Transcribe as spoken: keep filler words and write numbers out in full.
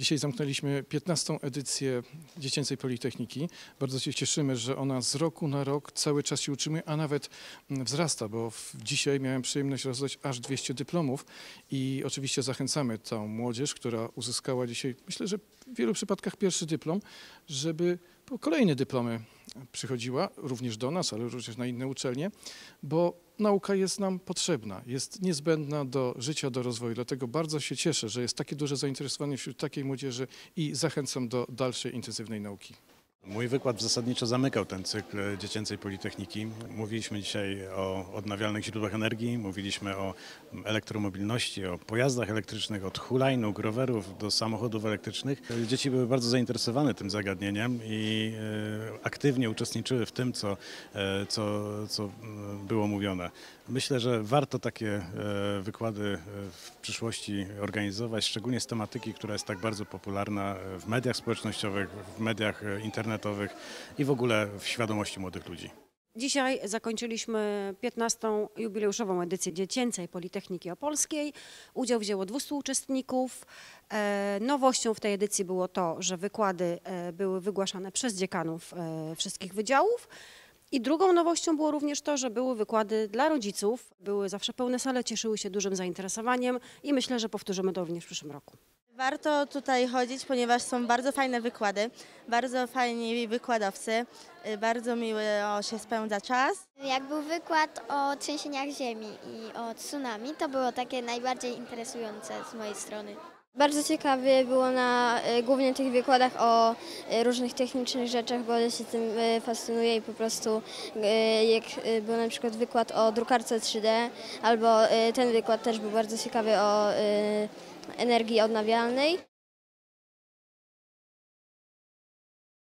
Dzisiaj zamknęliśmy piętnastą edycję Dziecięcej Politechniki. Bardzo się cieszymy, że ona z roku na rok cały czas się utrzymuje, a nawet wzrasta, bo w, dzisiaj miałem przyjemność rozdać aż dwieście dyplomów i oczywiście zachęcamy tą młodzież, która uzyskała dzisiaj, myślę, że w wielu przypadkach pierwszy dyplom, żeby po kolejne dyplomy przychodziła również do nas, ale również na inne uczelnie, bo nauka jest nam potrzebna, jest niezbędna do życia, do rozwoju. Dlatego bardzo się cieszę, że jest takie duże zainteresowanie wśród takiej młodzieży i zachęcam do dalszej intensywnej nauki. Mój wykład zasadniczo zamykał ten cykl Dziecięcej Politechniki. Mówiliśmy dzisiaj o odnawialnych źródłach energii, mówiliśmy o elektromobilności, o pojazdach elektrycznych, od hulajnóg, rowerów do samochodów elektrycznych. Dzieci były bardzo zainteresowane tym zagadnieniem i aktywnie uczestniczyły w tym, co, co, co było mówione. Myślę, że warto takie wykłady w przyszłości organizować, szczególnie z tematyki, która jest tak bardzo popularna w mediach społecznościowych, w mediach internetowych i w ogóle w świadomości młodych ludzi. Dzisiaj zakończyliśmy piętnastą jubileuszową edycję Dziecięcej Politechniki Opolskiej. Udział wzięło dwieście uczestników. Nowością w tej edycji było to, że wykłady były wygłaszane przez dziekanów wszystkich wydziałów. I drugą nowością było również to, że były wykłady dla rodziców. Były zawsze pełne sale, cieszyły się dużym zainteresowaniem i myślę, że powtórzymy to również w przyszłym roku. Warto tutaj chodzić, ponieważ są bardzo fajne wykłady, bardzo fajni wykładowcy, bardzo miło się spędza czas. Jak był wykład o trzęsieniach ziemi i o tsunami, to było takie najbardziej interesujące z mojej strony. Bardzo ciekawie było na głównie tych wykładach o różnych technicznych rzeczach, bo ja się tym fascynuję i po prostu jak był na przykład wykład o drukarce trzy D, albo ten wykład też był bardzo ciekawy o energii odnawialnej.